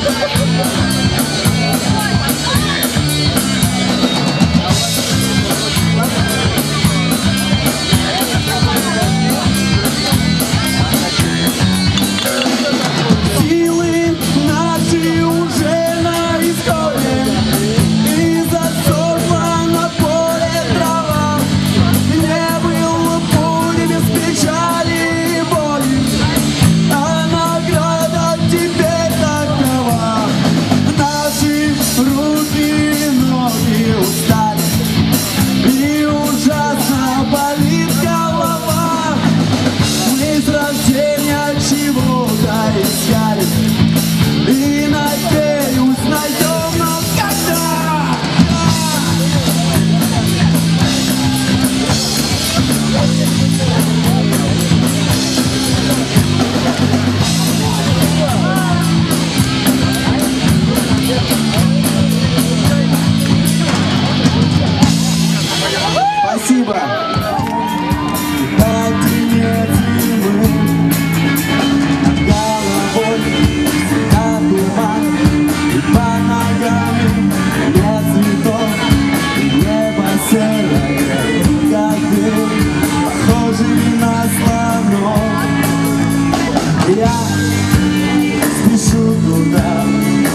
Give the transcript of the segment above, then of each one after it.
Спасибо. Я спешу туда,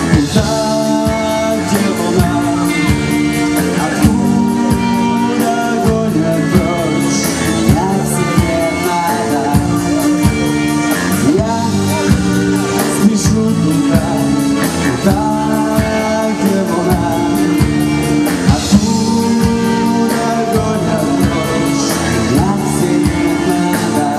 где луна, откуда гонят прочь, как себе надо. Я спешу туда, где луна, откуда гонят прочь, как себе надо.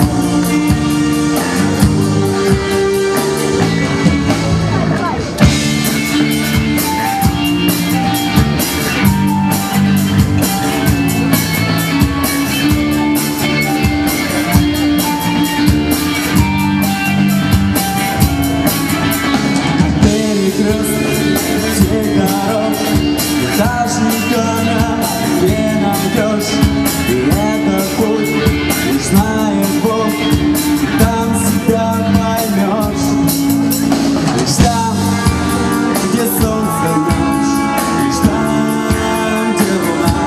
Всех дорог, этажниками, где найдешь, и это путь, и знает Бог, там себя поймешь. Лишь там, где солнце ночь, лишь там, где луна,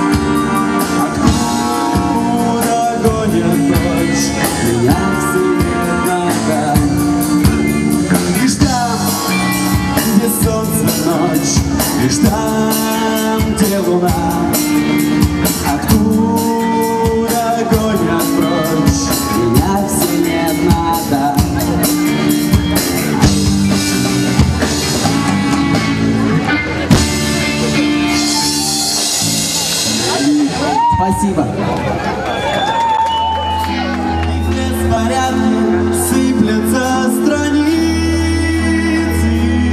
откуда гонят прочь, меня к себе надо. Лишь там, где солнце ночь, лишь там, где луна, откуда гонят прочь, меня к себе надо. Спасибо. И в беспорядке сыплятся страницы.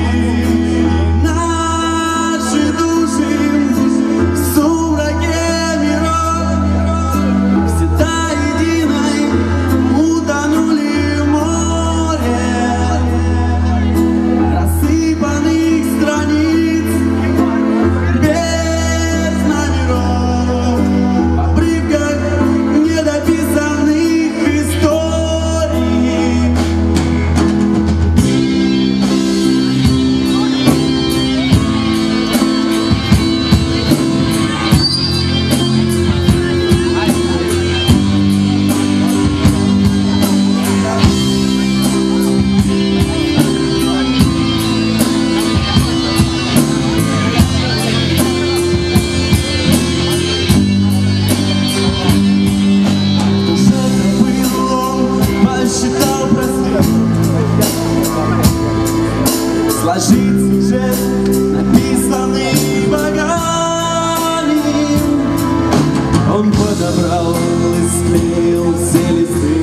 Сложить сюжет, написанный богами. Он подобрал и склеил все листы.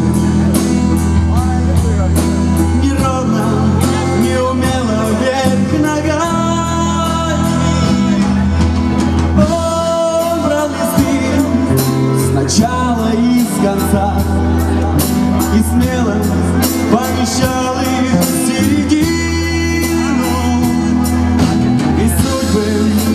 Неровно, неумело вверх ногами. Он брал листы сначала и с конца и смело помещал их в середину.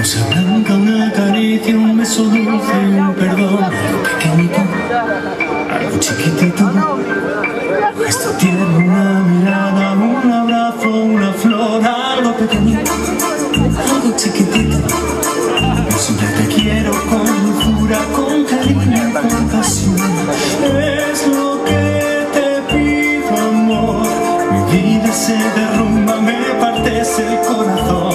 rosa blanca, una caricia, un beso dulce y un perdón. Algo pequeñito, algo chiquitito, un gesto tierno, una mirada, un abrazo, una flor. Algo pequeñito, algo chiquitito. Yo siempre te quiero con dulzura, con cariño, con pasión. Es lo que te pido, amor. Mi vida se derrumba, me partes el corazón.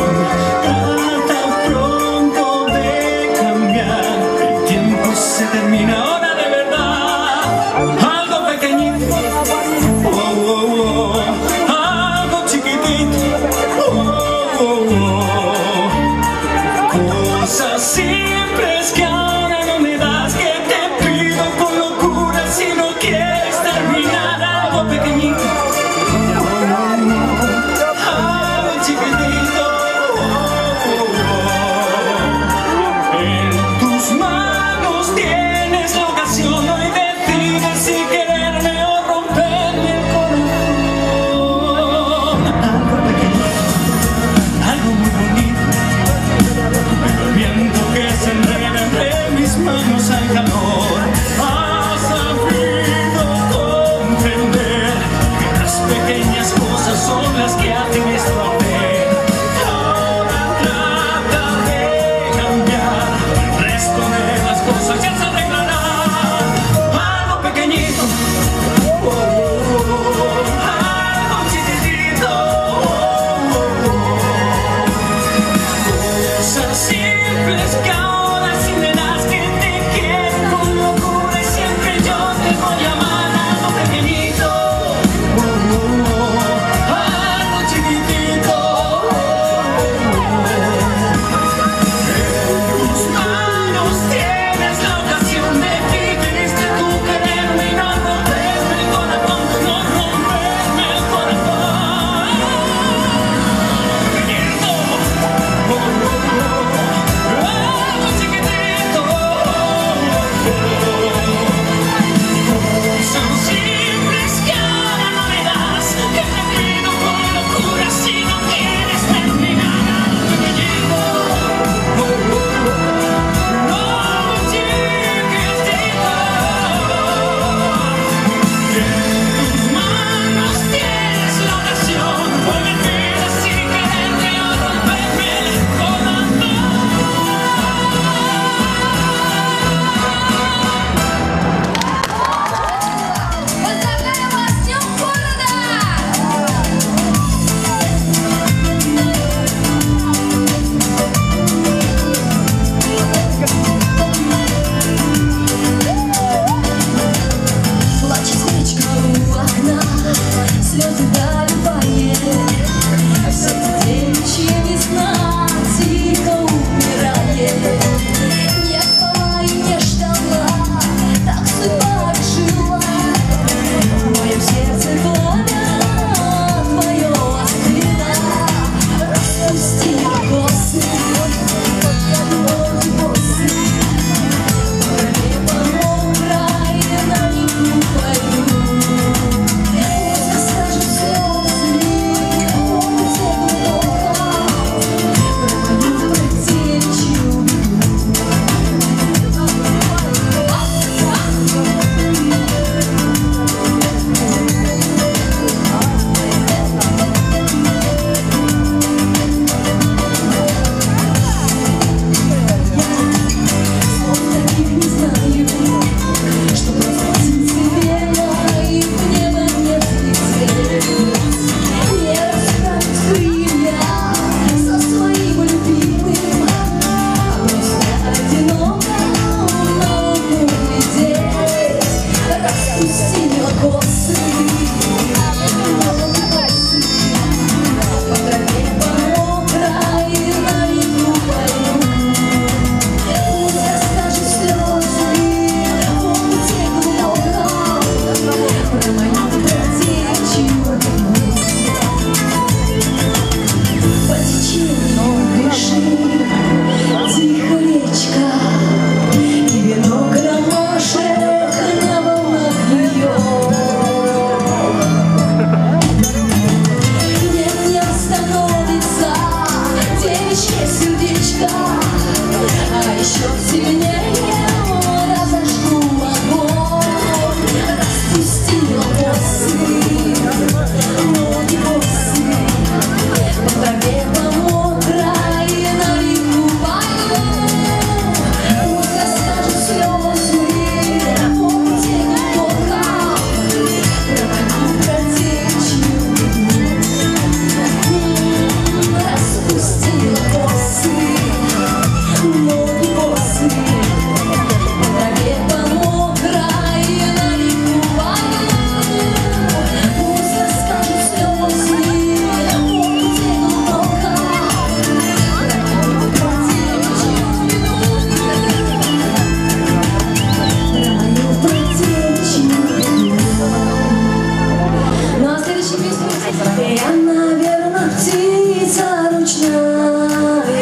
Se termina ahora de verdad. Algo pequeñito, oh, oh, oh. Algo chiquitito, oh, oh, oh. Cosas simples que ahora no me das, que te pido con locura si no quieres terminar. Algo pequeñito, oh, oh, oh. Algo chiquitito, oh, oh, oh. En tus manos tienes la ocasión, hoy decides si quererme o romperme el corazón. Algo pequeño, algo muy bonito, pero el viento que se enreda entre mis manos al calor. Has sabido comprender que las pequeñas cosas son las que hacen esto arder. Ahora trata de cambiar el resto de las cosas, ya se arreglarán. Algo pequeñito, oh, oh, oh. Algo chiquitito, oh, oh, oh. Cosas simples que ahora si me das, que te quiero con locura y siempre yo te voy a amar. Algo pequeñito, oh, oh, oh. Algo chiquitito, oh, oh, oh. En tus manos tienes la ocasión, decidiste tú quererme y no romperme el corazón, no romperme el corazón. Pequeñito, oh, oh, oh.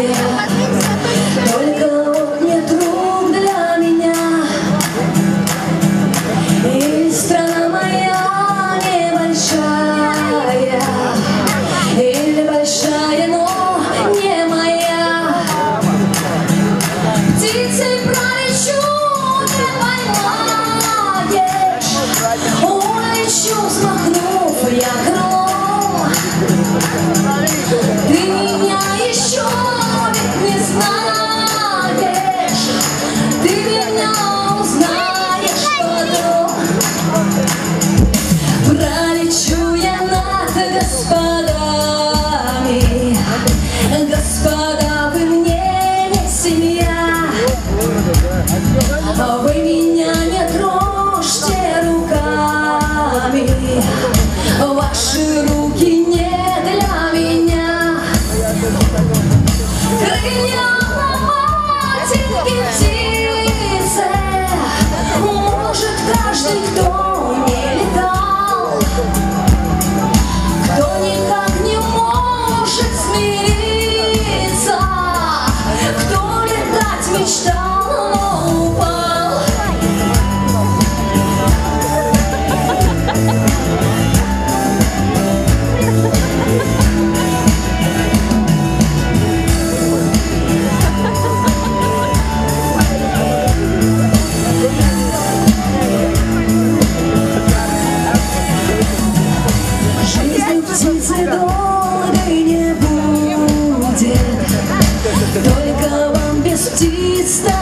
Только он не друг для меня. И страна моя небольшая, или большая, но не моя. Птицей пролечу, не поймаешь, улечу, взмахнув я крылом. Ты меня еще ведь не знаешь, ты меня узнаешь потом. Пролечу я над господами. Господа, вы мне не семья. Вы меня не трожьте руками, ваши руки не для меня. Крылья матинки птицы может каждый, кто не летал, кто никак не может смириться, кто летать мечтал, но упал. Жизнь птицы долгой не будет, только вам без птиц.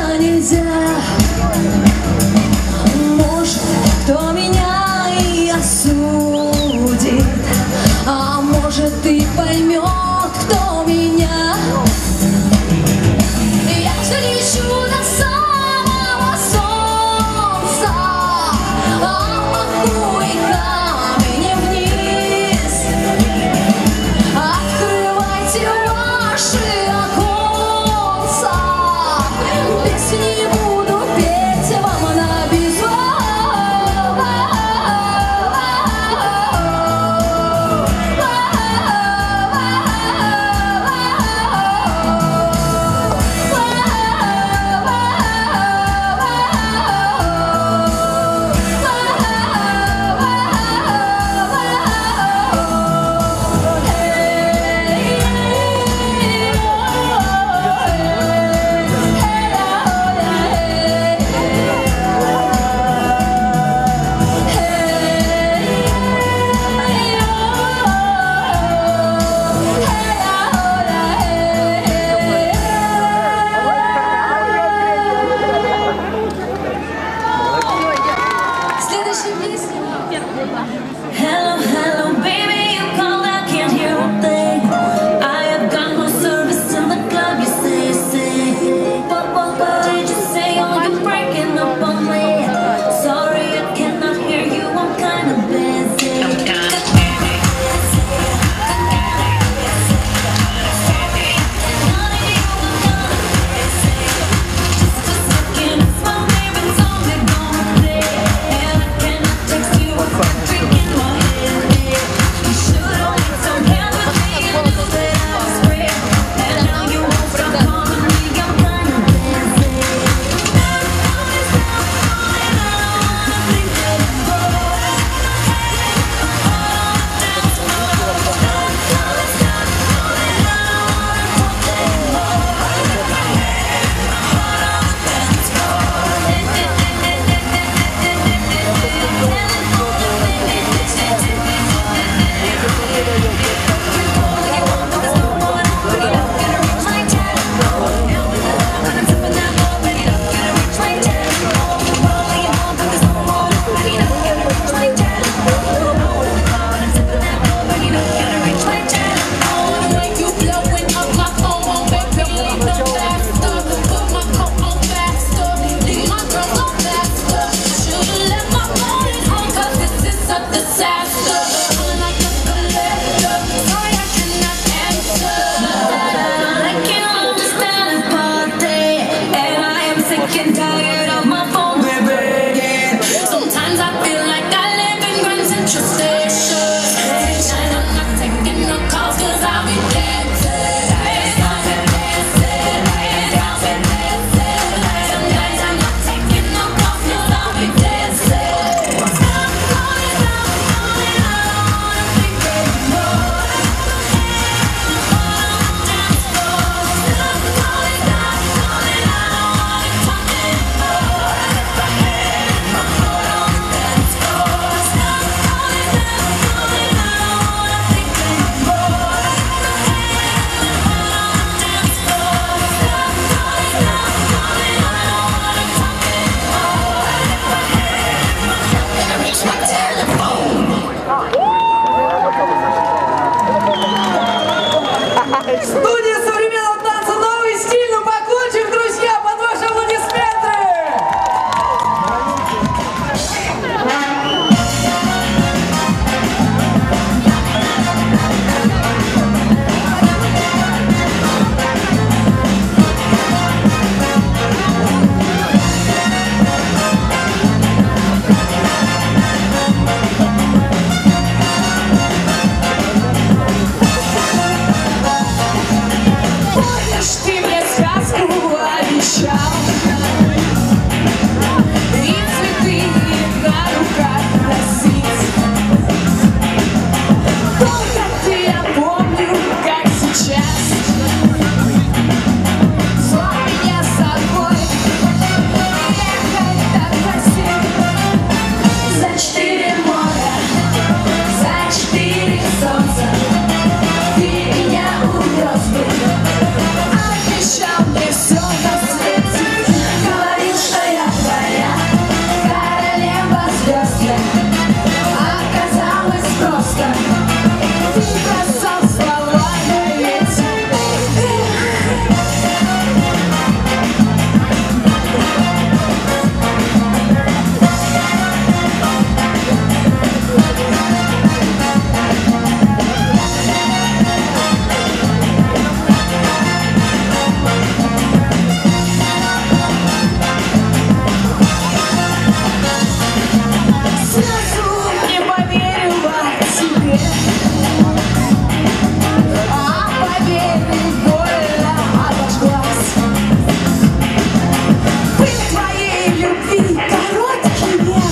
Помнишь, ты мне сказку обещал, и цветы на руках носить. Только ты, я помню, как сейчас. Звал меня с собой, ехать так красиво. За 4 моря, за 4 солнца. Ты меня увез бы, обещал мне все на свете. Говорил, что я твоя королева звезд. Оказалось просто, ты бросал слова на ветер. Сразу не поверила тебе, а поверил, больно обожглась. Был в твоей любви короткий век,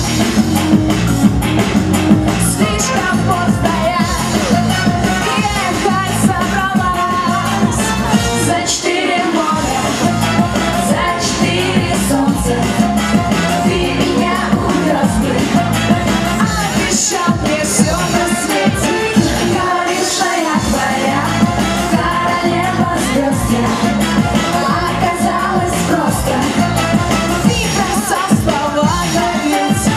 слишком поздно я ехать собралась. За 4 моря, за 4 солнца. Ты меня увез бы, обещал мне все на свете. Говорил, что я твоя королева звезд. Оказалось просто, ты бросал слова на ветер.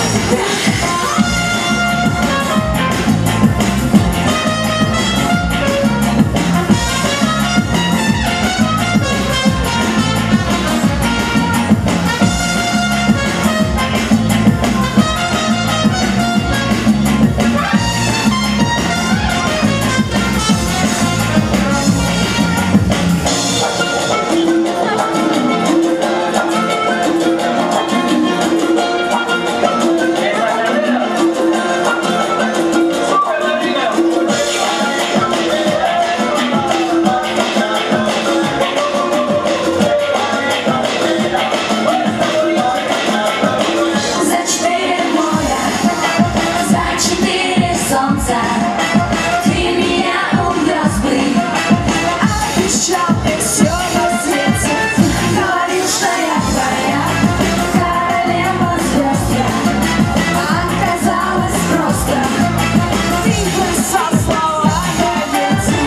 За 4 моря, за 4 солнца. Ты меня увез бы, обещал мне все на свете. Говорил, что я твоя королева звезд. Оказалось просто, ты бросал слова на ветер.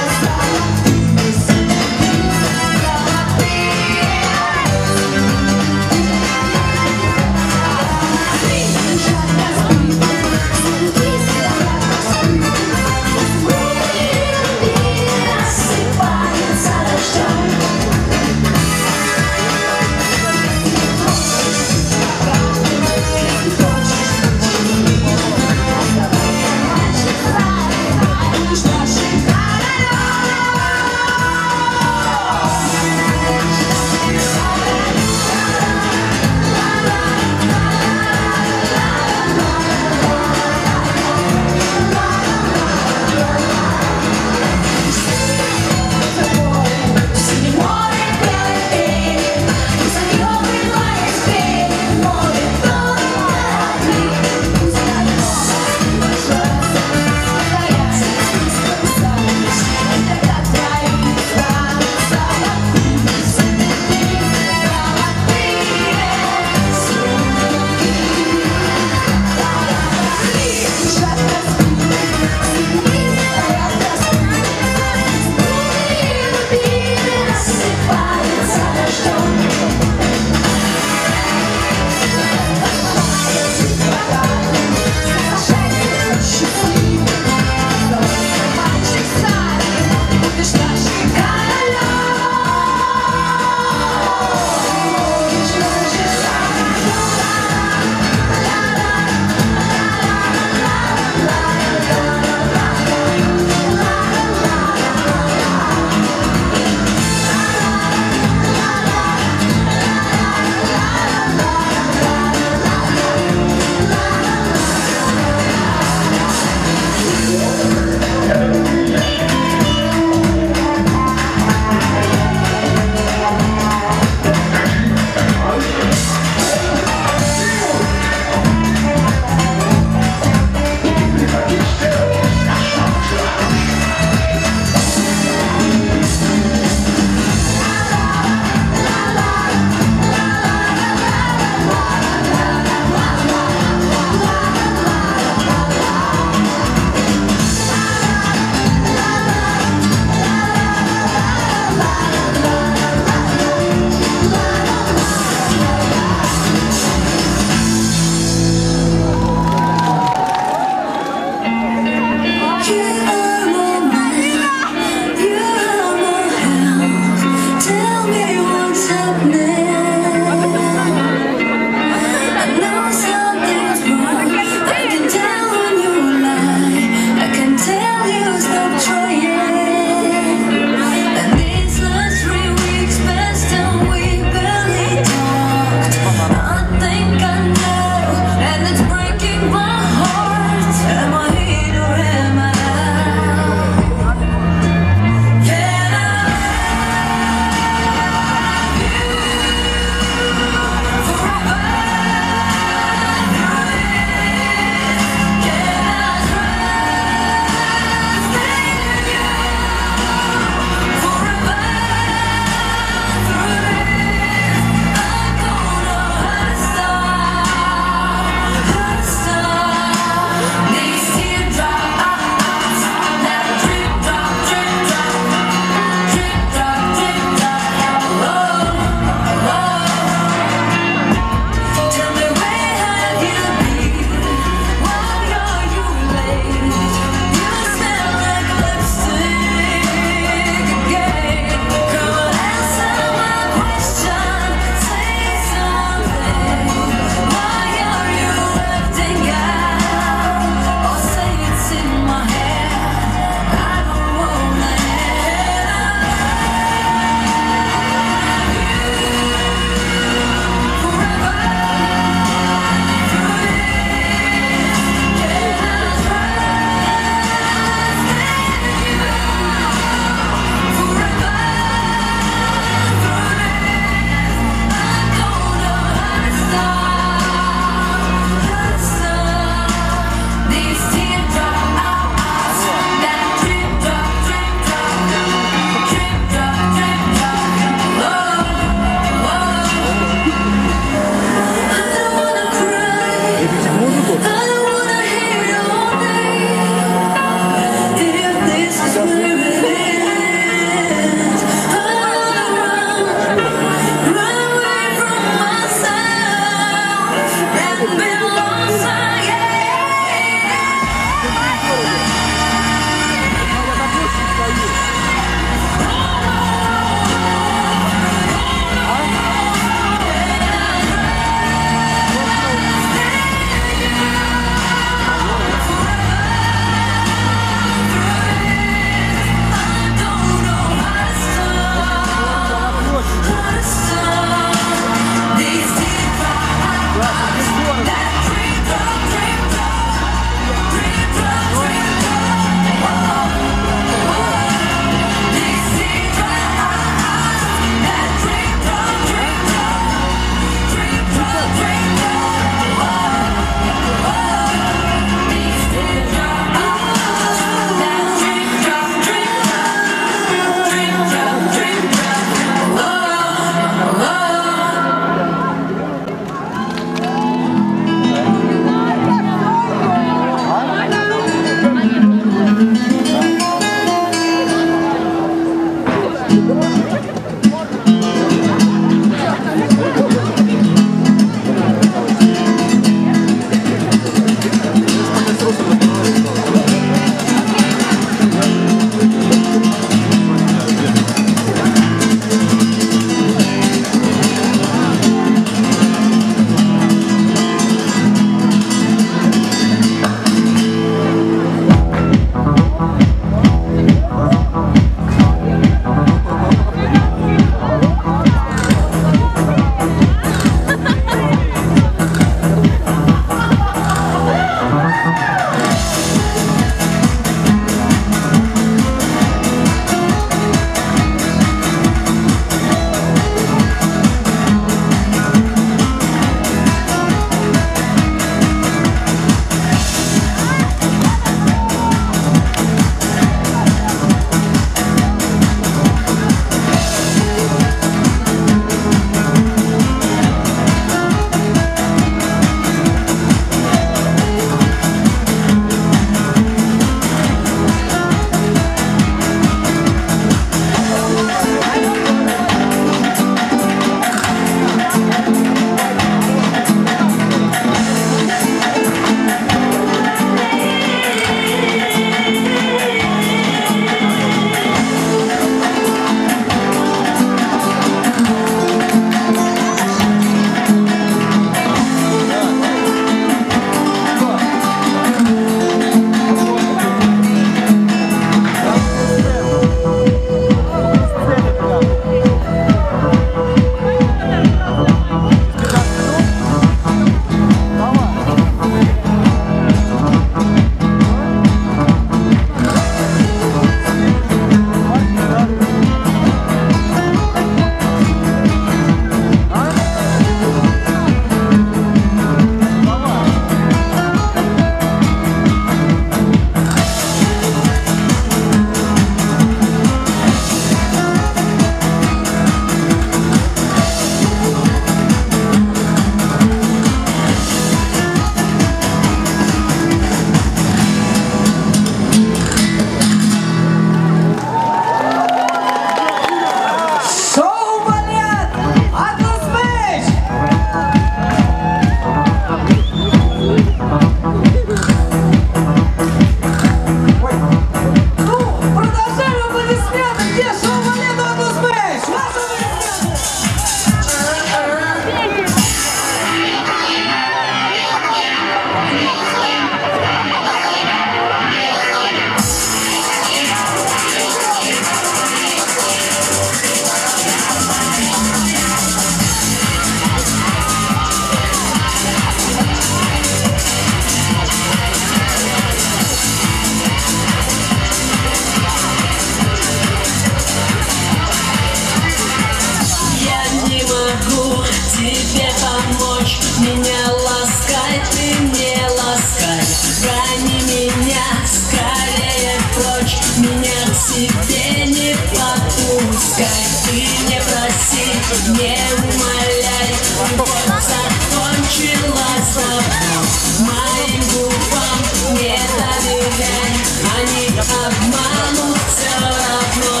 обманут все равно.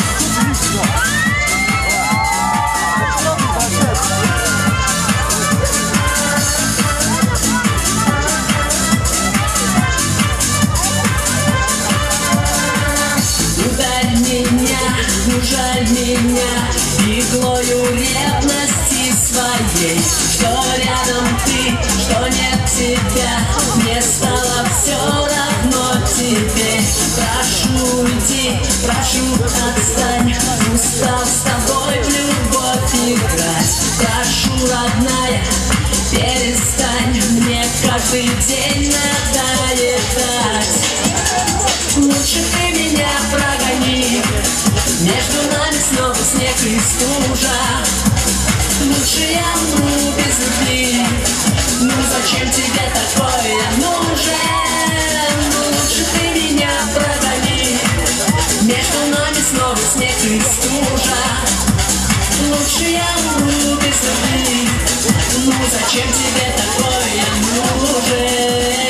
Ударь меня, жаль меня иглою ревности своей. Что рядом ты, что нет тебя, мне стало все равно теперь. Прошу уйди, прошу отстань, устал с тобой в любовь играть. Прошу, родная, перестань, мне каждый день надоедать. Лучше ты меня прогони, между нами снова снег и стужа. Лучше я умру без любви, ну зачем тебе такое нужен? Лучше ты меня прогони, между нами снова снег и стужа. Лучше я умру без любви, ну зачем тебе такое нужен?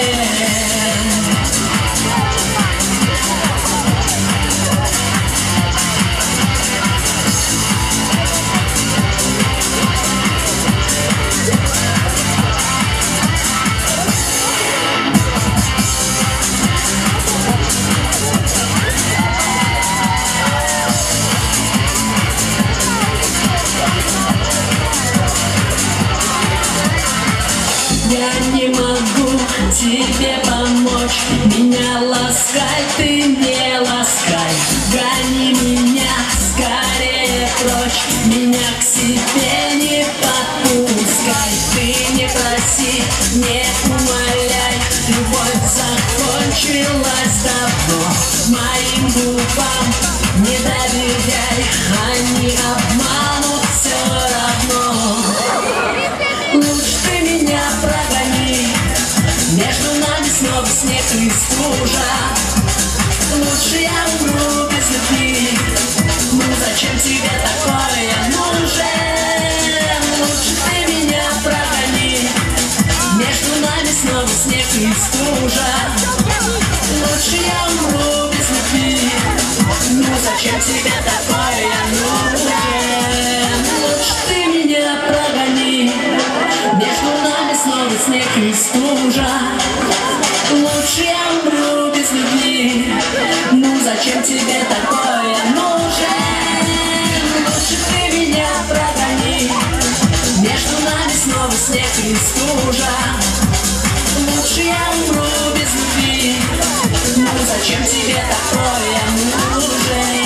Я не могу тебе помочь, меня ласкай, ты не ласкай. Гони меня скорее прочь, меня к себе не подпускай. Ты не проси, не умоляй, любовь закончилась давно. Моим губам не доверяй, они обманут все равно. Лучше ты меня прогони, между нами снова снег и стужа. Лучше я умру без любви, ну зачем тебе такое нужен? Лучше ты меня прогони, между нами снова снег и стужа. Лучше я умру без любви, ну зачем тебе такое нужен? Лучше ты меня прогони, между нами снова снег и стужа. Лучше я умру без любви, ну зачем тебе такое нужен? Лучше ты меня прогони, между нами снова снег и стужа. Лучше я умру без любви, ну зачем тебе такое нужен?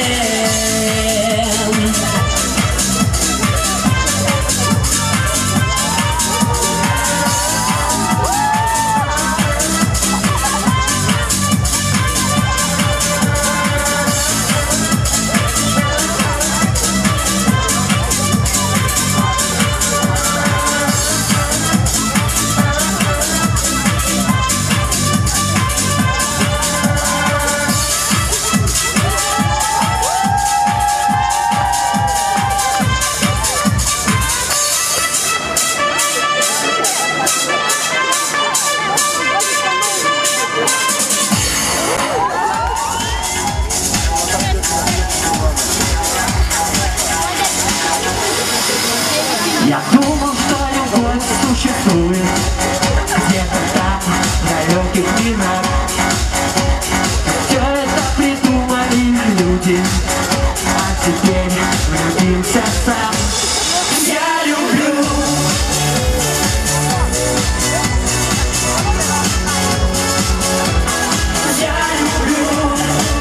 Я думал, что любовь существует где-то там, в далеких мирах. Все это придумали люди, а теперь влюбился сам. Я люблю. Я люблю.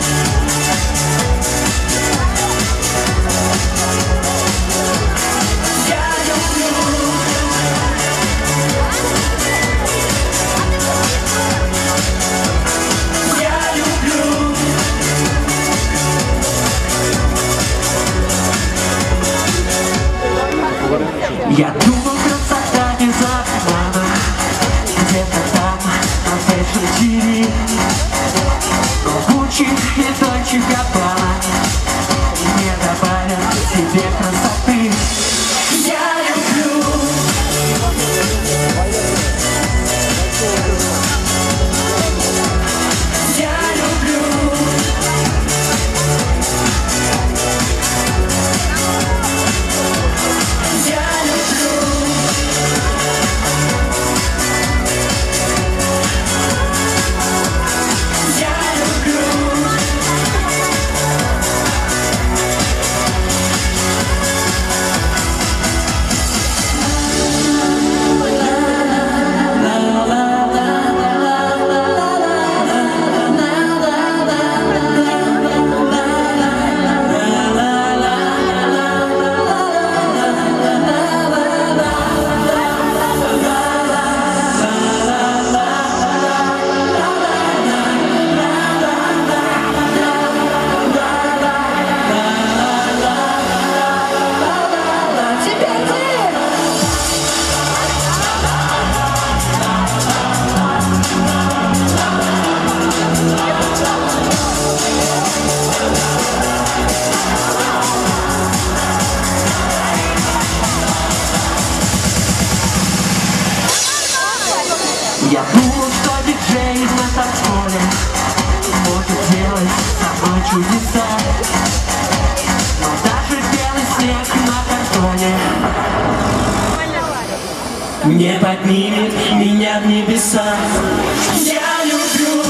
Я думал, красота не за обманом, где-то там, на фэшн-тиви. Но Гуччи и Дольче Габбана не добавят тебе красоты. Я люблю. Я люблю. чудеса. Но даже белый снег на картоне не поднимет меня в небеса. Я люблю.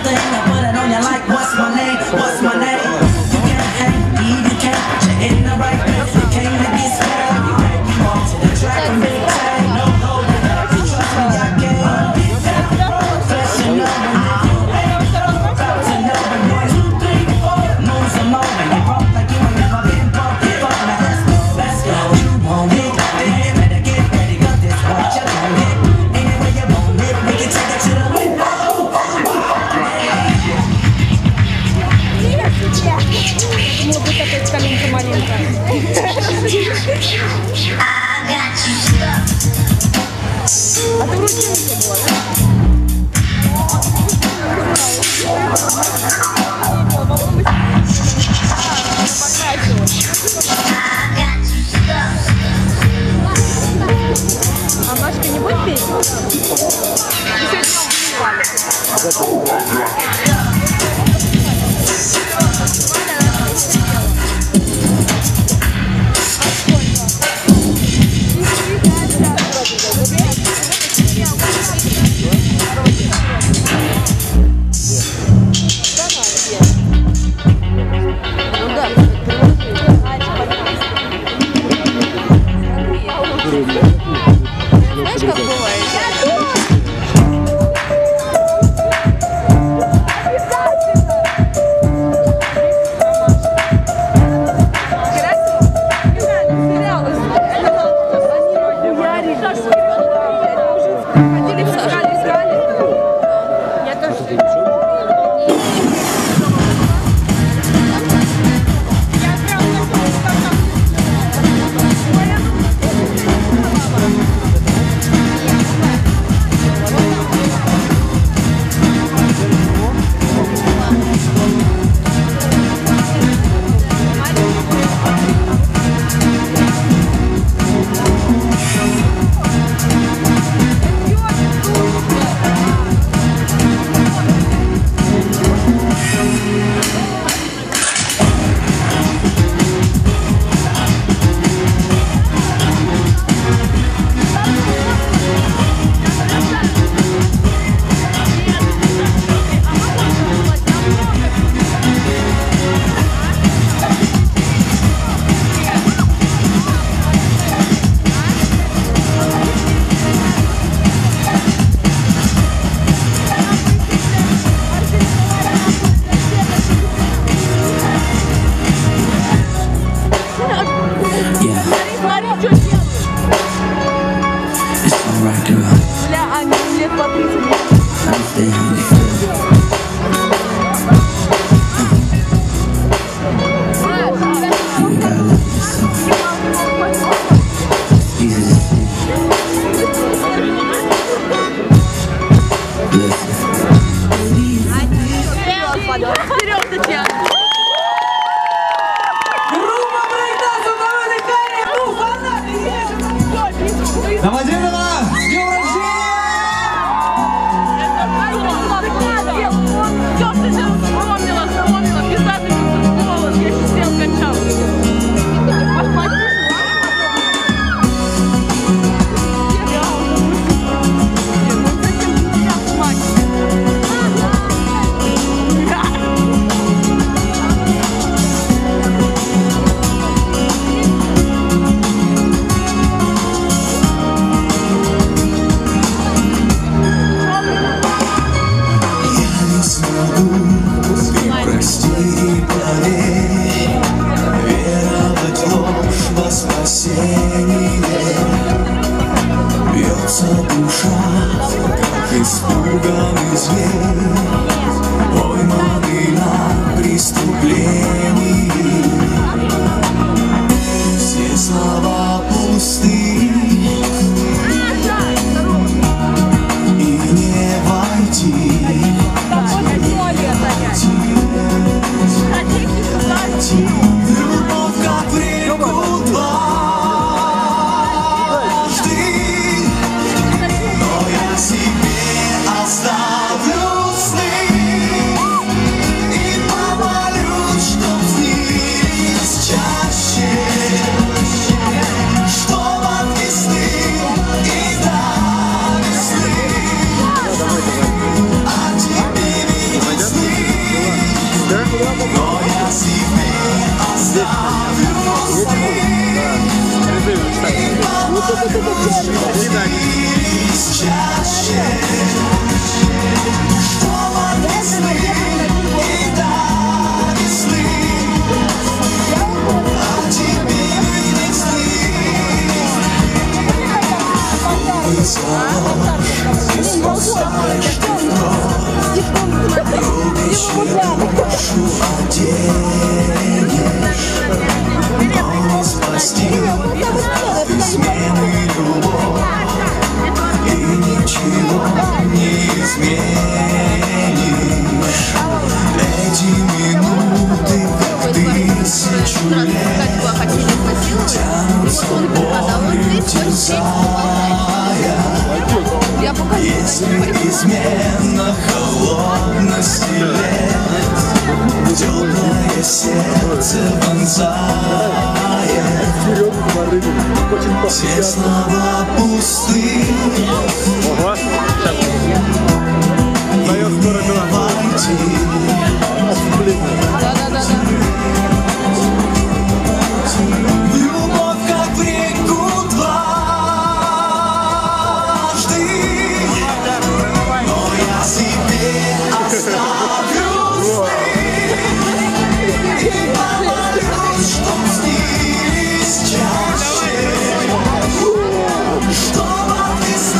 What's my name? You can't hang, you can't check in the right. А Машка не будет петь? Знаешь, как бывает? Домодедово, с днем рождения! Все, что я вспомнила, писательница голос, я сидел, качал. Испуганный зверь, пойманный на преступлении. Все слова пусты, и не войти. Любовь как в реку дважды, но я себе оставлю сны и помолюсь, чтоб снились чаще, чтоб от весны и до весны от тебе видеть сны, но я себе оставлю сны и помолюсь, чтоб снились чаще. Ты спасаешь ты вновь, душу оденешь, но не спасти измены любовь и ничего. изменишь. Эти минуты, как тысячу лет, тянут с тобой, терзая. Если измена холодности лет теплое сердце вонзает, все слова пусты. Любовь, как в реку дважды, но я себе оставлю сны и помолюсь, чтоб снились чаще, чтоб от весны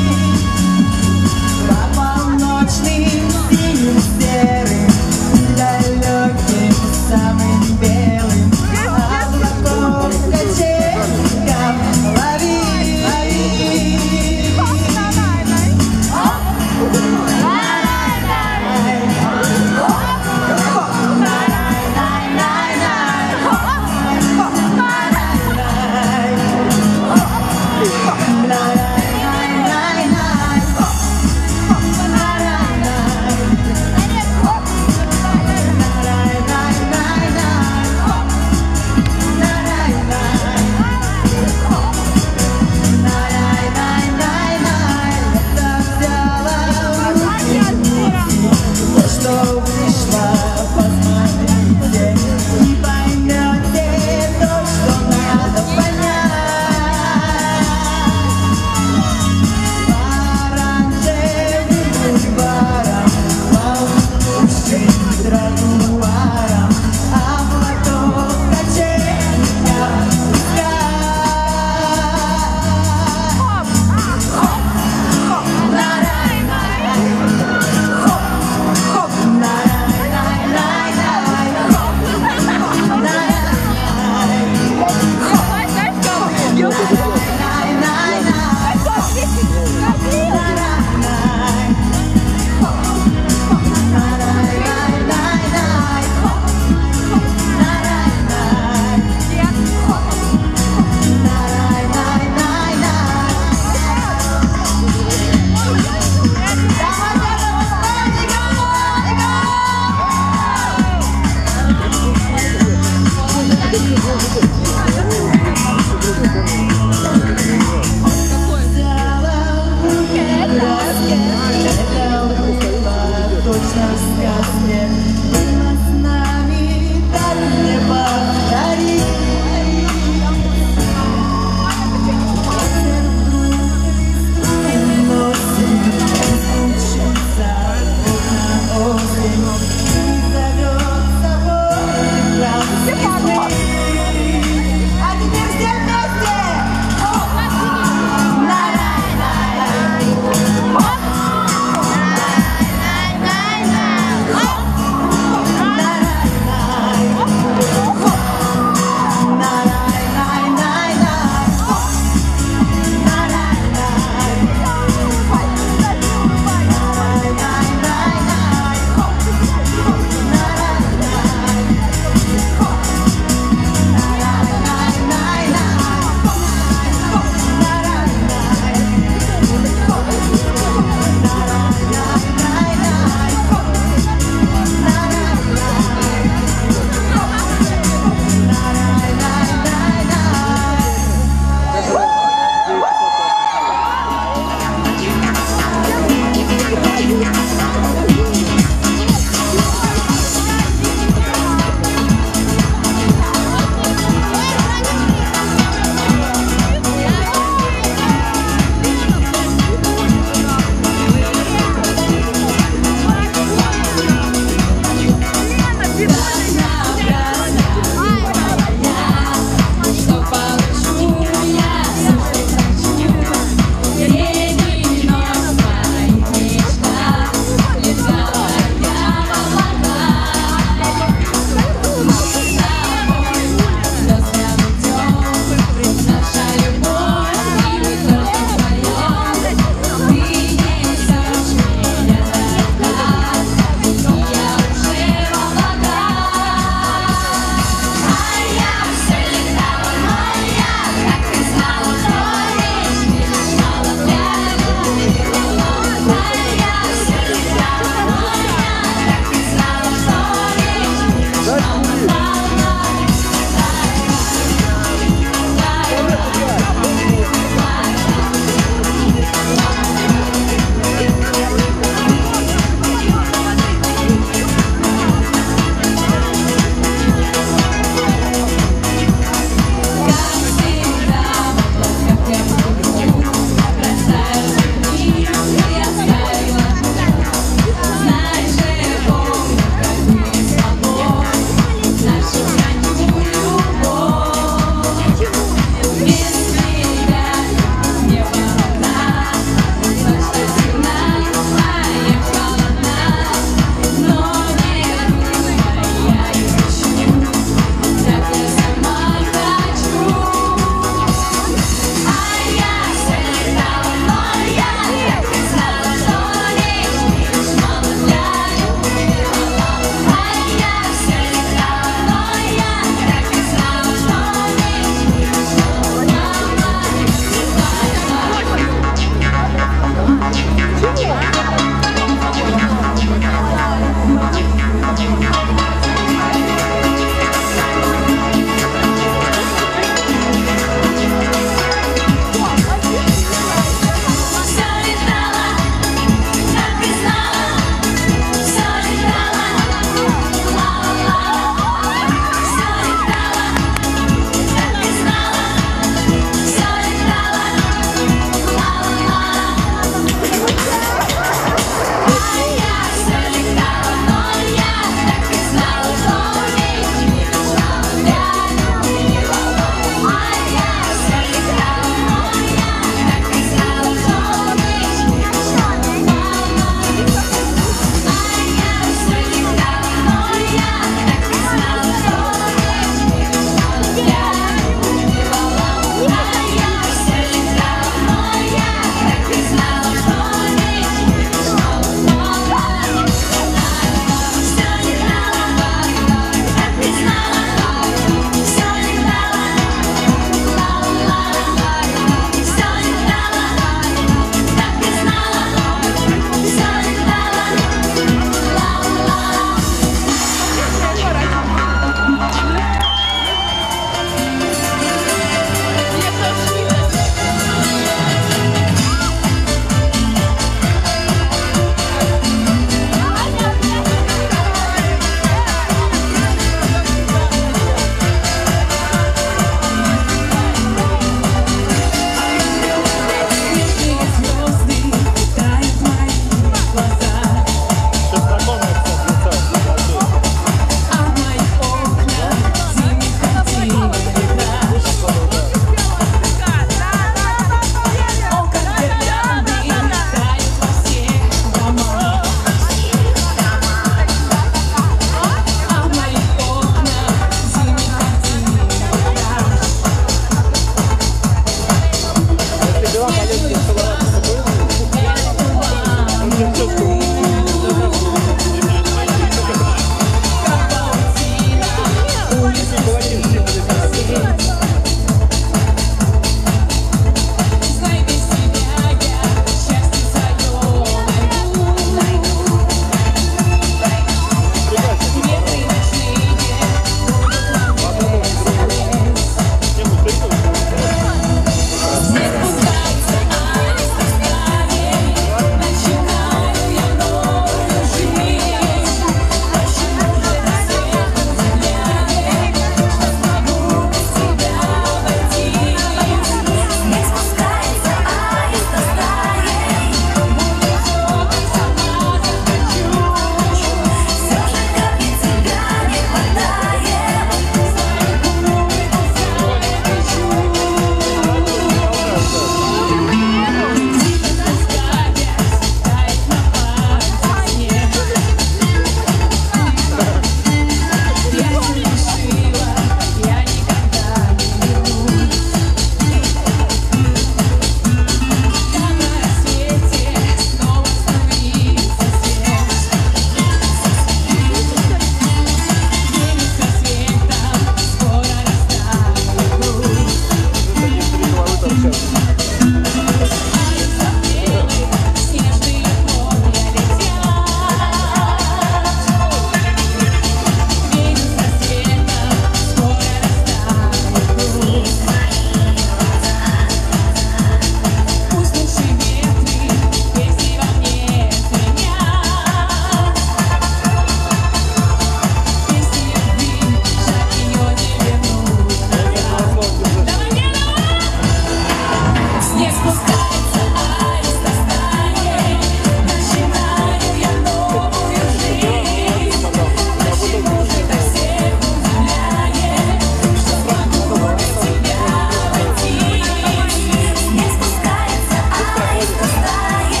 спускается аист на стае. Начинаю я новую жизнь. Почему же так всех удивляет, что смогу без тебя войти? Не спускается аист на стае.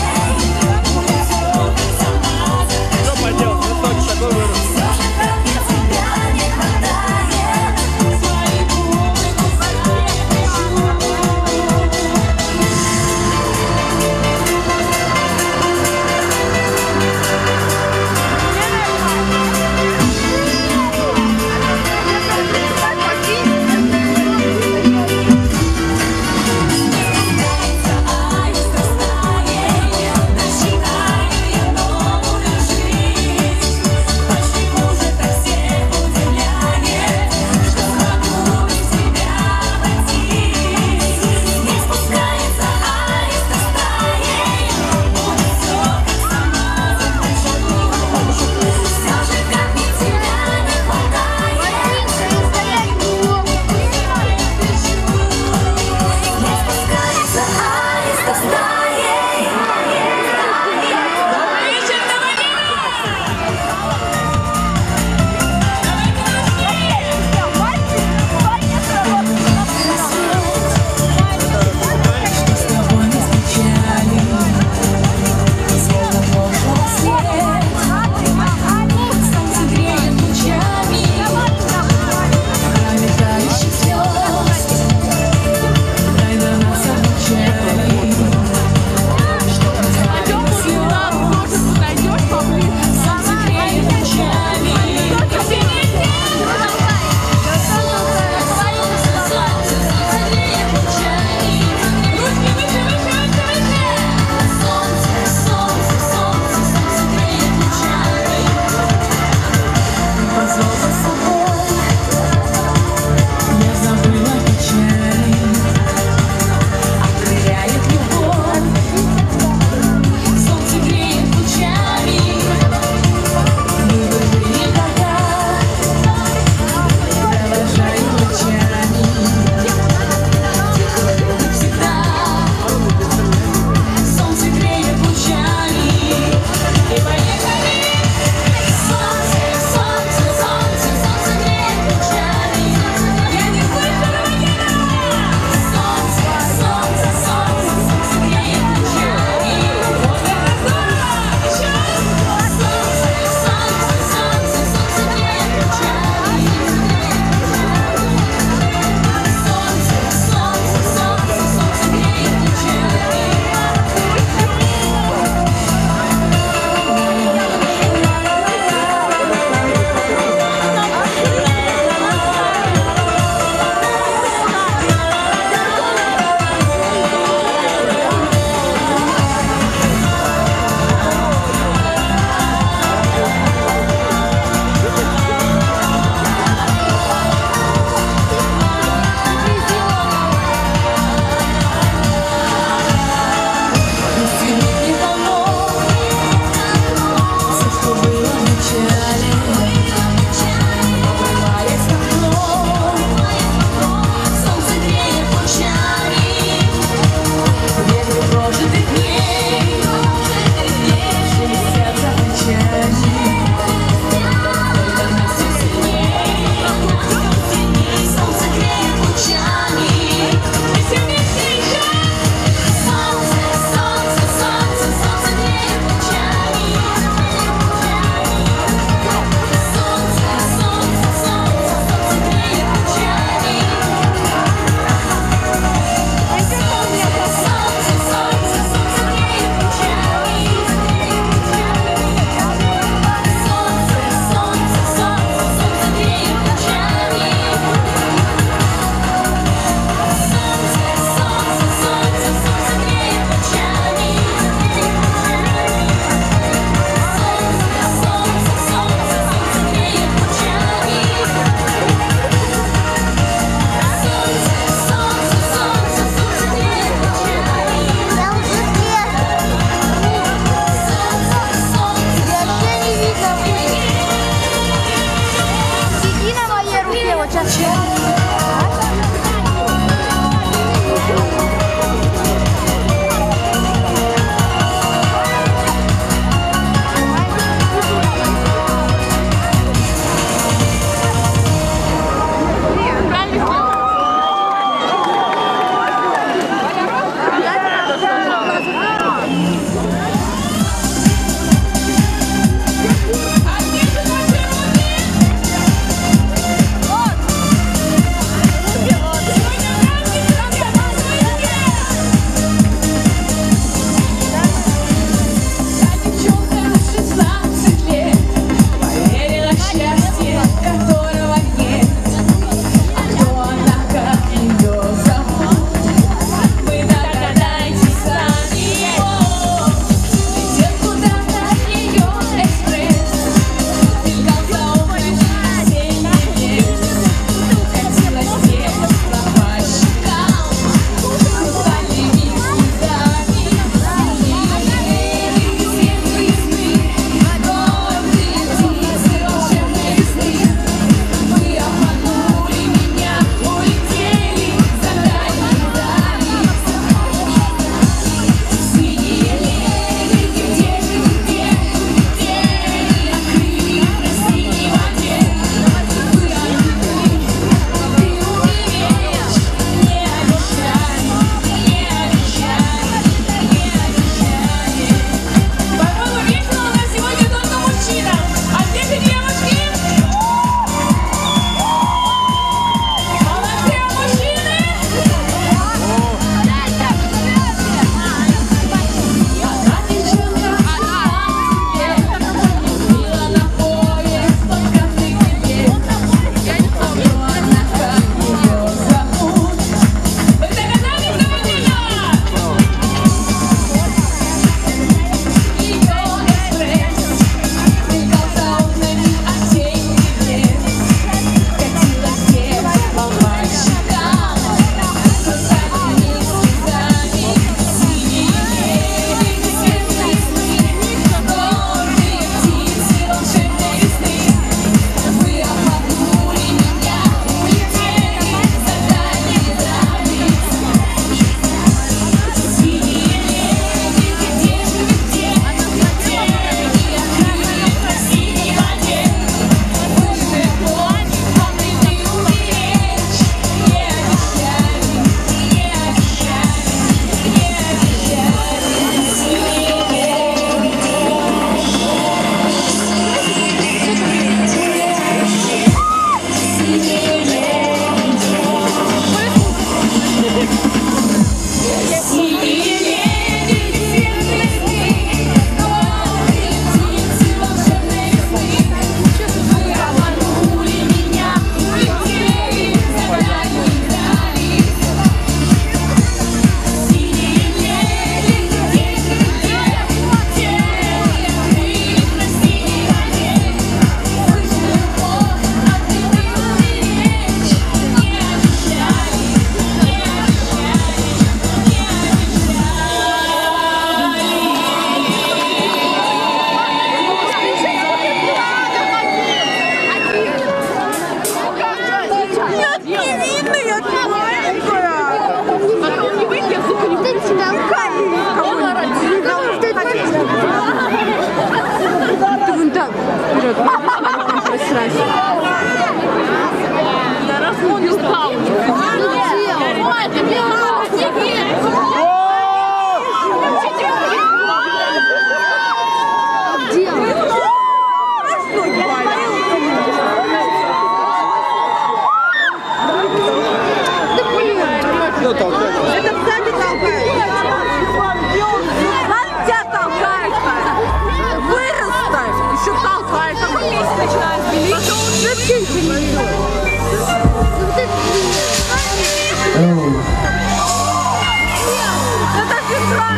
Что поделать, цветочек такой вырос. Все же как я тебя не хватает. Свои губы кусать хочу.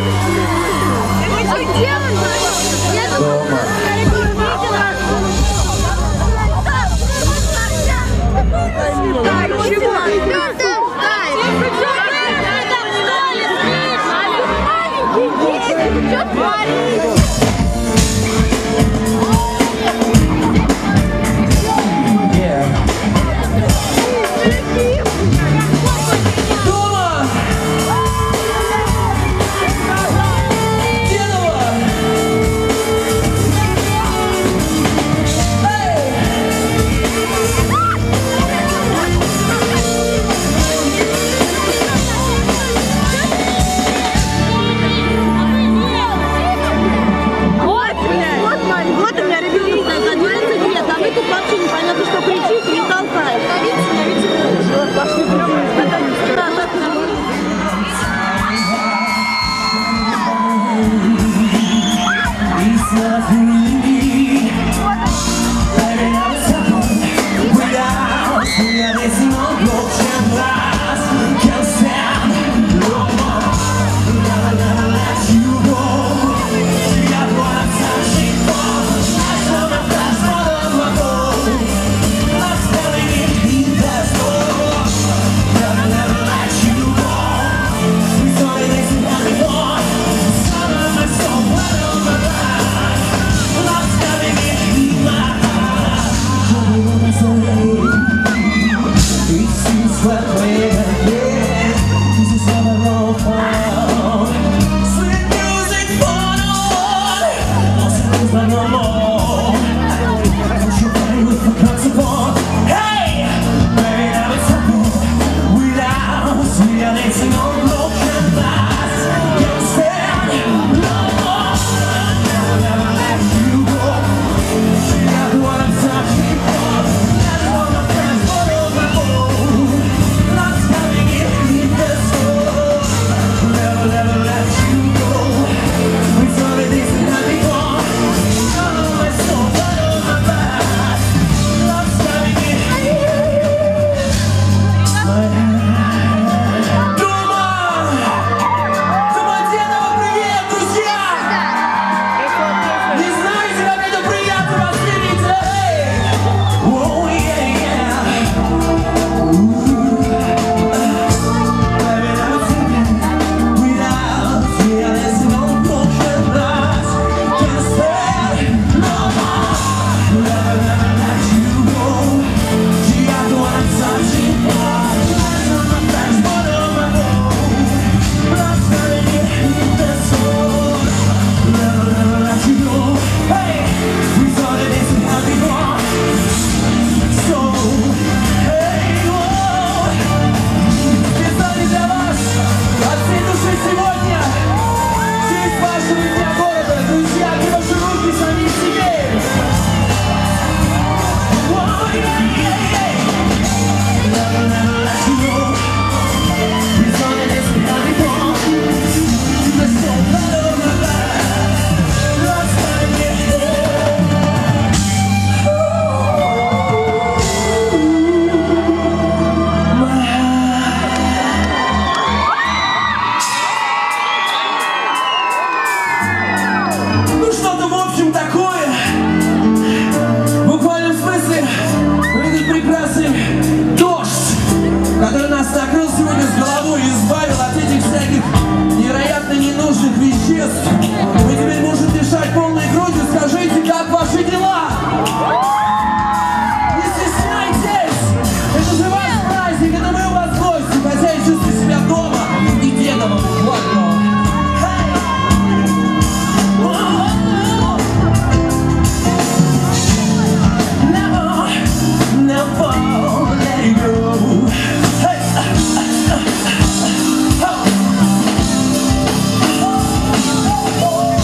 Oh,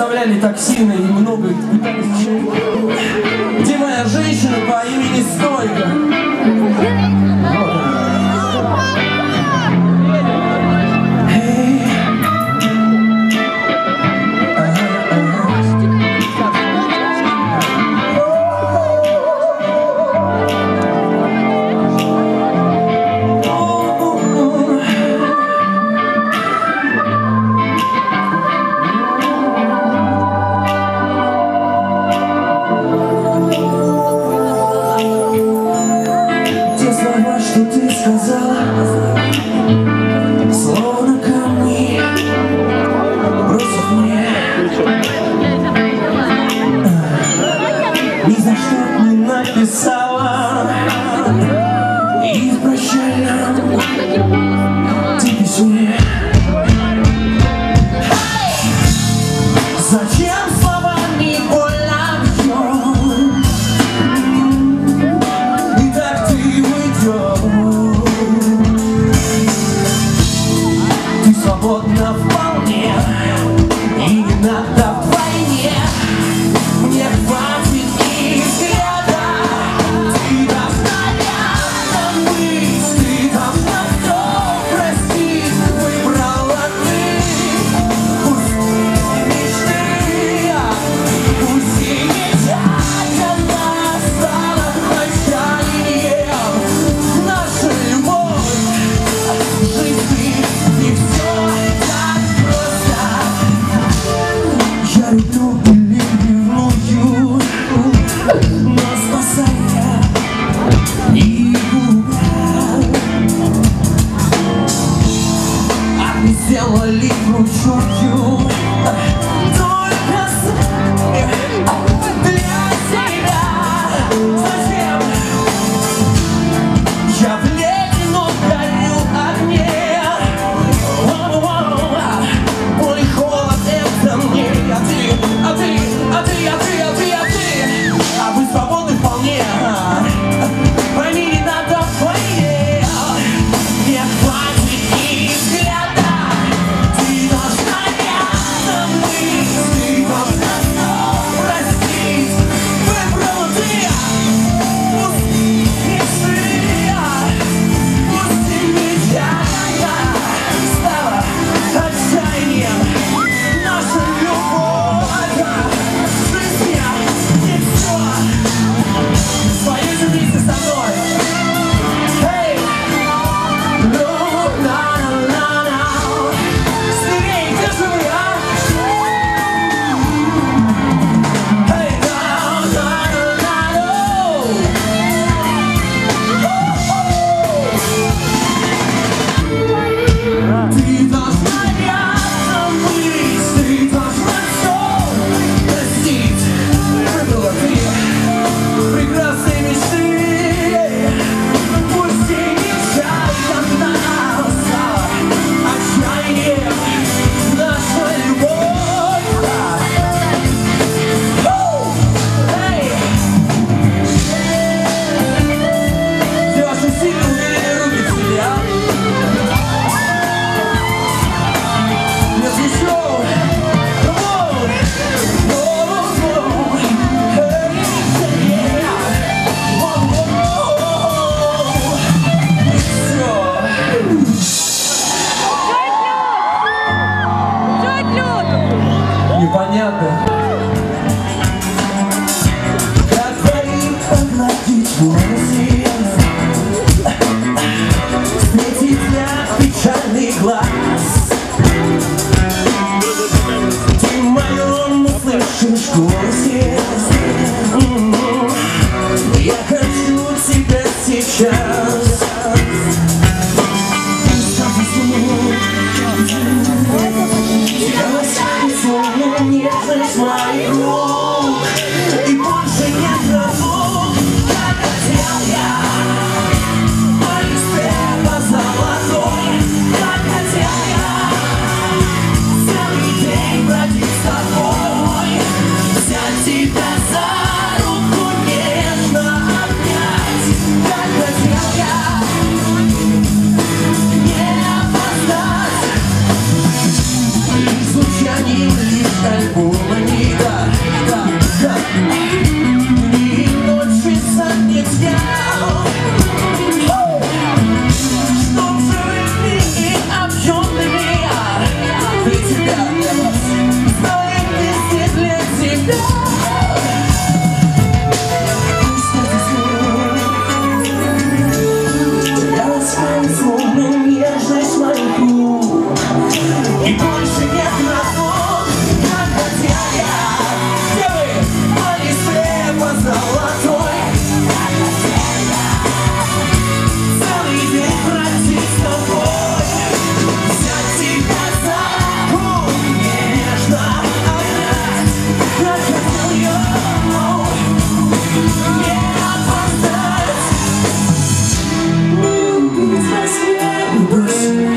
заставляли так сильно и много. Где моя женщина по имени Стойка? Что ты сказала, словно камни бросив мне, ни за что не написала, и в прощальном ты письме. Зачем слова не больно бьют, и так ты уйдешь. Свободно вполне, и не надо вдвойне. Мне хватит и взгляда. Ты должна рядом быть, ты должна все простить. Выбрала ты, пусть мечты, пусть и нечаянно стала прощанием. Наша любовь, жизнь не все. Я люблю ревную, но спасая и губя. А мы сделали кручую только для себя. Зачем я в ледяном горю огне? Боль и холод это мне. А вы свободны вполне. Пойми, не надо вдвойне. Не хватит и взгляда. Ты должна рядом быть, ты должна все простить. Выбрала ты, пусть мечты, пусть и нечаянно стала отчаянием. Наша любовь, жизнь не все. Споете вместе со мной. Эй! На-на-на-на. Смирей, где же вы, а? Эй! На-на-на-на. Ты должна рядом быть, ты должна все простить. Выбрала ты прекрасные мечты, пусть и нечаянно стала отчаянием. Наша любовь. Эй! Где ваши сильные уверенные руки, друзья? Непонятно. Как твоим погладить волосы, встретить взгляд печальный глаз. Ты в моем услышишь голосе. Я хочу тебя сейчас. Нежность моих рук, и больше нет разлук. Как хотел я по золотой, как хотел я целый день бродить с тобой, взять тебя за руку, нежно обнять. Как хотел я не опоздать, лишь звучанием лишь альбома не и ночи нет я. Чтоб живыми и объемными для тебя, для вас, стоит везде для тебя. И больше нет разлук, как хотел я. Где вы? По листве, по золотой. Целый день пройти с тобой. Взять тебя за руку, нежно обнять, как хотел я. Не опоздать. Быть во сне, брось.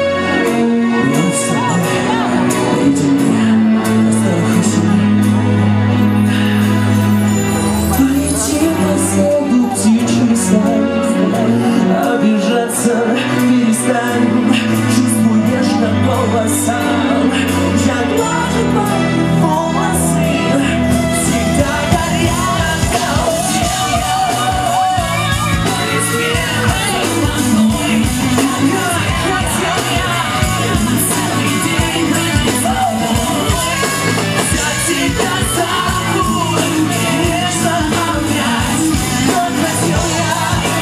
Обижаться перестань, чувствуешь, как голосам. Я глажу твои волосы, всегда горят, хотел я. По листве, золотой, как хотел я. Целый день бродить с тобой. Взять тебя за руку, нежно обнять, как хотел я.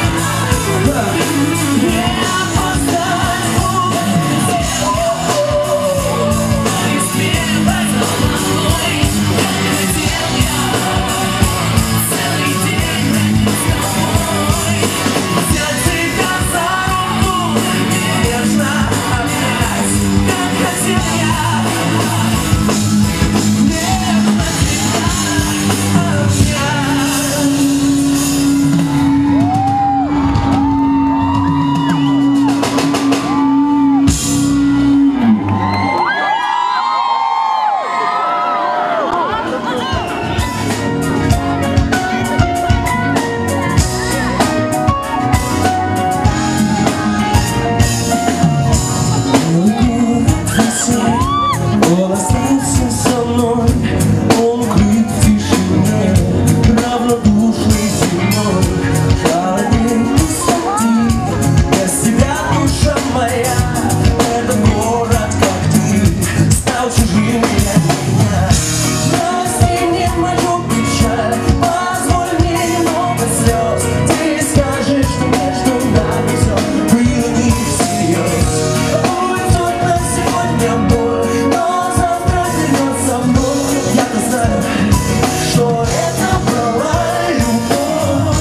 Он остался со мной, он укрыт в тишине, равнодушной зимой, холодней пустоты. Без тебя, душа моя, этот город, как ты, стал чужим для меня. Прости мне мою печаль, позволь мне немного слез. Ты скажешь, что между нами все было не всерьез. Уйдет на сегодня боль, что это была любовь.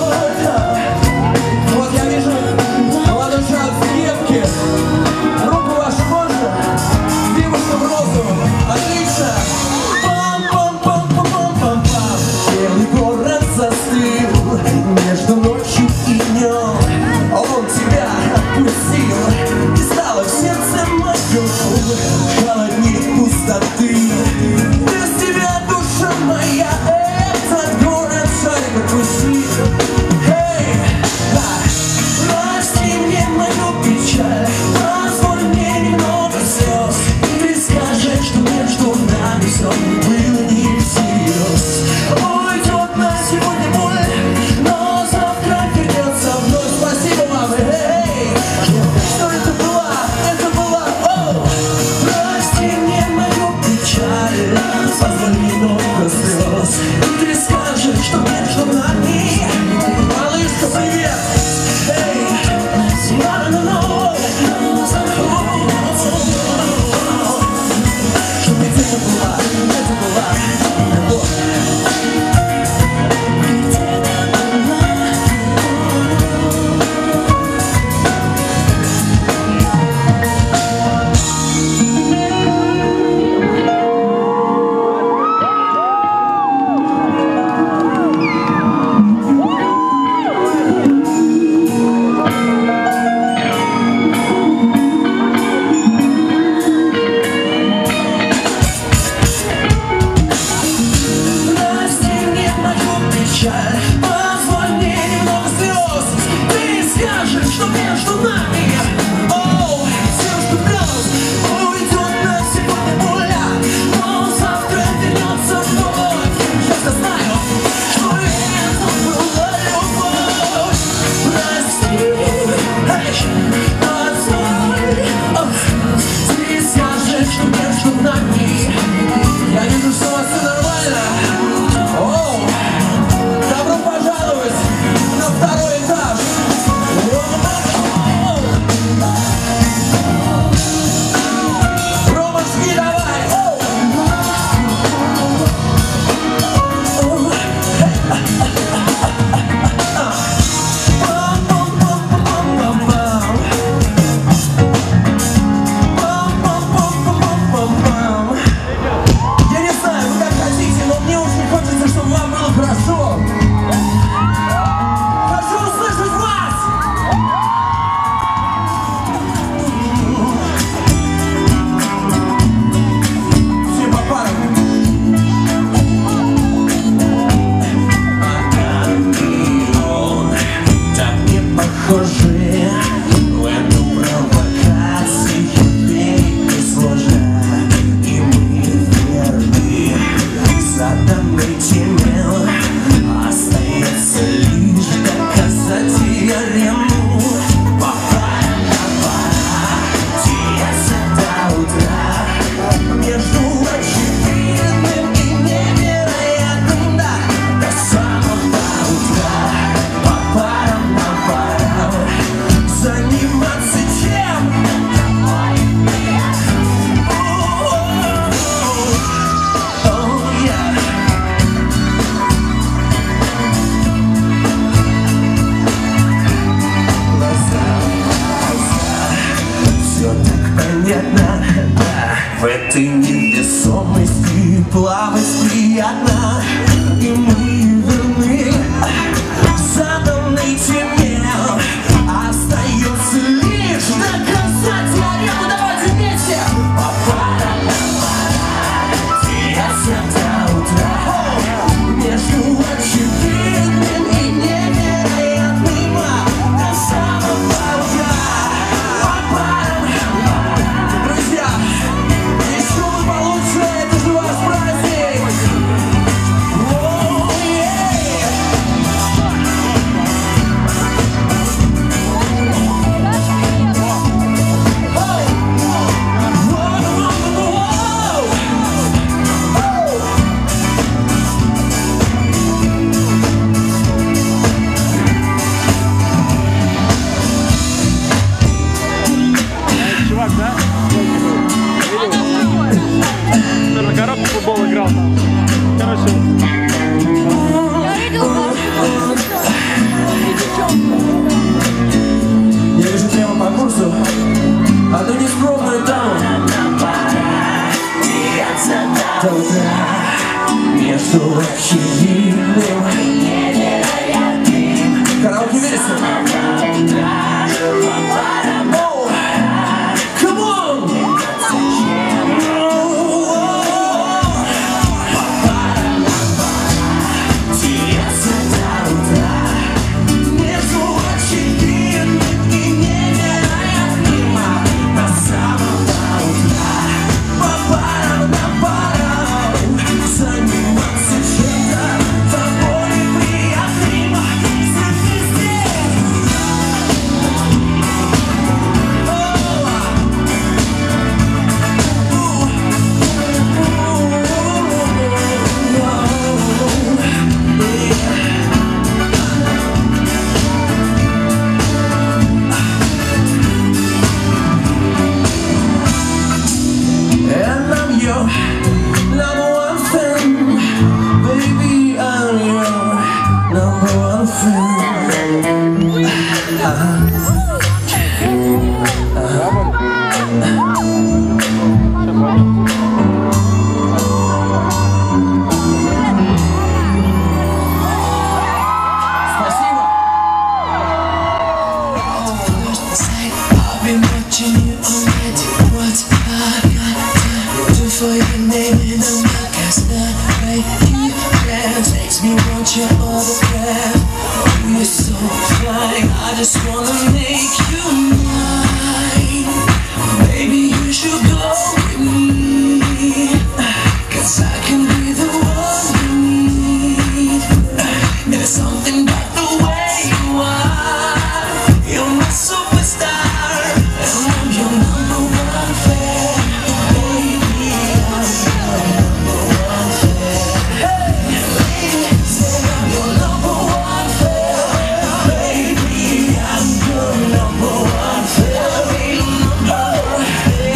Вот я вижу молодой человек в кепке. Руку вашу можно? Девушка в розовом. Отлично. Пам-пам-пам-пам-пам-пам. Белый город застыл между ночью и днем. Он тебя отпустил, и стало в сердце моем холоднее пустоты. Без тебя, душа моя, этот город шарик отпустил. Эй, прости мне мою печаль, позволь мне немного слез. Ты скажешь, что между нами все было не всерьез. Уйдет на сегодня боль, но завтра вернется вновь. Спасибо вам, эй, что это была, о, прости. одна, да. В этой невесомости плавать приятно. И мы верны заданной тьме. Остается лишь доказать теорему. Давайте вместе. До утра между очевидным и невероятным до самого утра. Друзья, еще получше, это же ваш праздник. Чувак, да? На коробке футбол играл там. Короче. Я вижу прямо по курсу одну нескромную даму. До утра между очевидным и невероятным. Караоке верится? I just wanna make you mine. Baby, you should go with me, 'cause I can be the one you need. There's something about the way you are. You're my superstar, and I'm your number one fan. Baby, I'm your number one fan. Hey, baby, say I'm your number one fan. Baby, I'm your number one fan.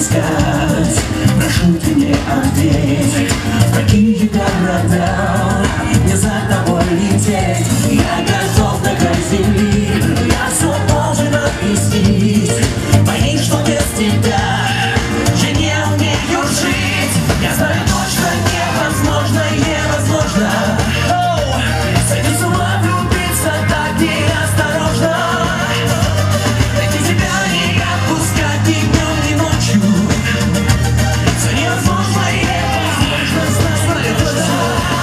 искать. Прошу ты не ответь, в какие города мне за тобой лететь. Я готов до край земли, но я все должен объяснить. Пойми, что без тебя я не умею жить. Я знаю точно, невозможно, невозможно. Сойти с ума, влюбиться так неосторожно. Найти тебя не отпускать ни днем, ни ночью. Все невозможно, невозможно, знаю точно.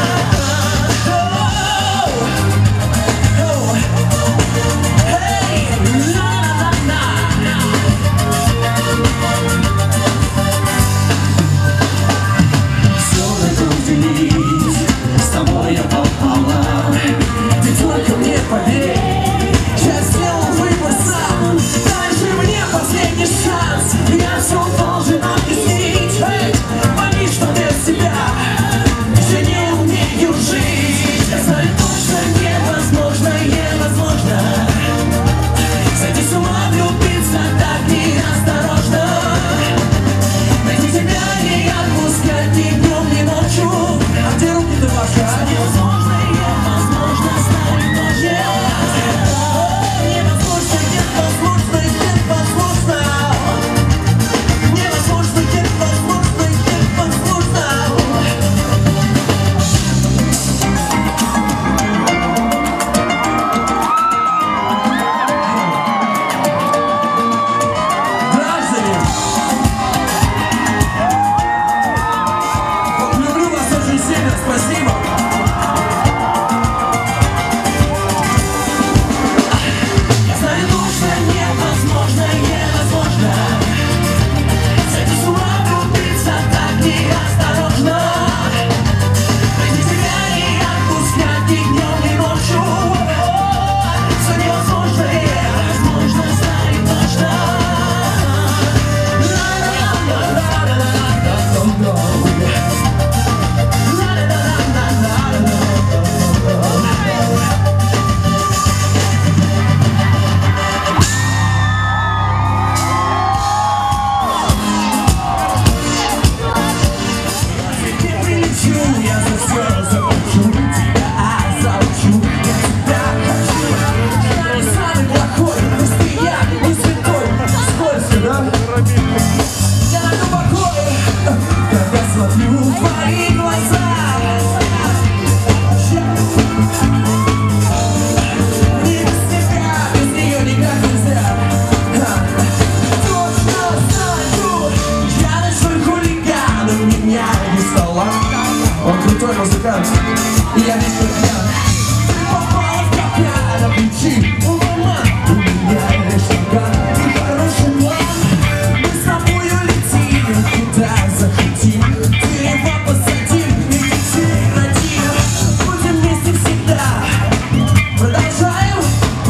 Все готов делить с тобой я пополам. Ты только мне поверь, я сделал выбор сам. Дальше мне последний шанс, я все должен объяснить. Пойми, что без тебя я не умею жить. Я знаю точно, невозможно, невозможно. Сойти с ума, влюбиться так неосторожно. Найти тебя не отпускать ни днем, ни ночью. А где руки-то ваши? Невозможно, невозможно, знаю точно. Невозможно, невозможно, невозможно. Невозможно, невозможно, невозможно. Граждане, люблю вас очень сильно, спасибо. Я знаю точно, невозможно, невозможно. Сойти с ума, влюбиться так неосторожно. Найти тебя не отпускать ни днем, ни ночью. Все невозможно, невозможно, знаю точно. Не прилечу, я за все заплачу. Тебя заучу, я тебя хочу. Я не самый плохой, пусть и я не святой. Скользко, да? Я глубоко, когда смотрю в твои глаза. Не без тебя, без нее никак нельзя. Точно знаю, я ночной хулиган, у меня не стола. Он крутой музыкант, и я вечно пьян. Ты попала в капкан, обличи, уман. У меня лишь шаган и хороший план. Мы с тобою летим, куда захотим. Дерева посадим и детей родим. Будем вместе всегда. Продолжаем.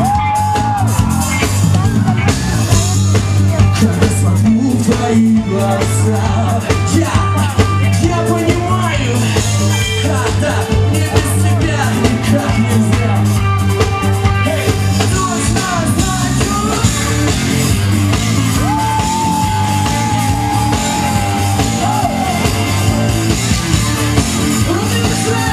Когда смотрю в твои глаза, я понимаю, да, не без тебя никак нельзя. Эй, точно знаю. Руки выше.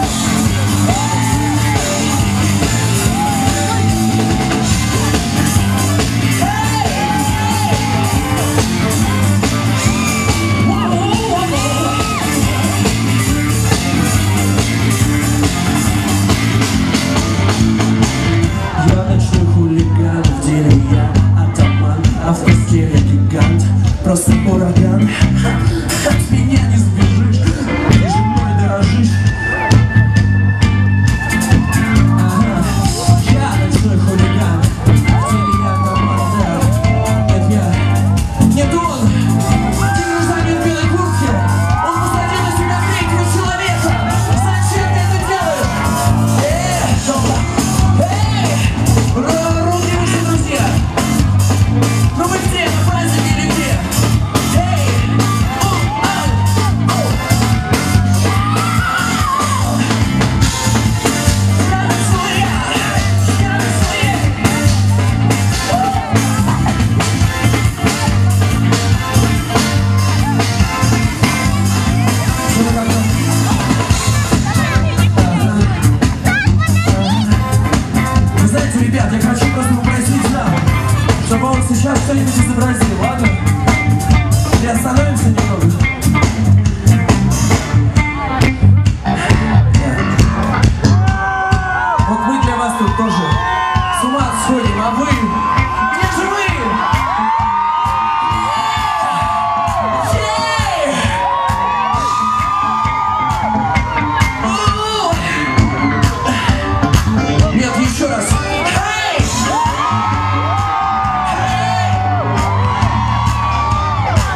Я ночной хулиган, в деле я атаман, а в постели гигант, просто ураган. От меня не сбежишь, ты же мной дорожишь. Ага. Я ночной хулиган, в деле я атаман, да. Это я. Нет, он! Тебе нужна нет белой куртки. Он посадил на себя третьего человека. Зачем ты это делаешь? Руки выше, друзья! Ну вы где? На празднике или где? Эй!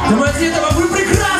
Домодедово, вы прекрасны!